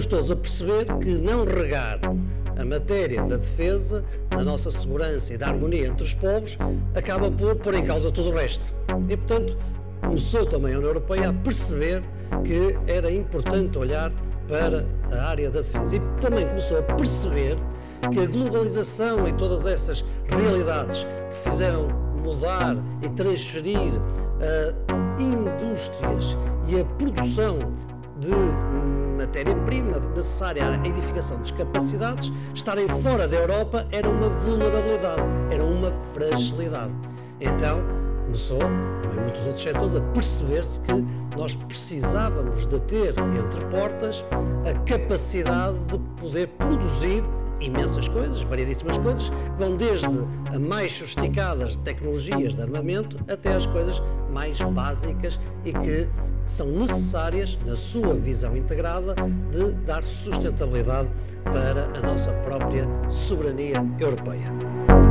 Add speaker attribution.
Speaker 1: começamos todos a perceber que não regar a matéria da defesa, da nossa segurança e da harmonia entre os povos acaba por pôr em causa tudo o resto. E, portanto, começou também a União Europeia a perceber que era importante olhar para a área da defesa. E também começou a perceber que a globalização e todas essas realidades que fizeram mudar e transferir indústrias e a produção de matéria-prima necessária à edificação das capacidades, estarem fora da Europa era uma vulnerabilidade, era uma fragilidade. Então, começou, como em muitos outros setores, a perceber-se que nós precisávamos de ter entre portas a capacidade de poder produzir imensas coisas, variedíssimas coisas, que vão desde a mais sofisticadas tecnologias de armamento até às coisas mais básicas e que são necessárias, na sua visão integrada, de dar sustentabilidade para a nossa própria soberania europeia.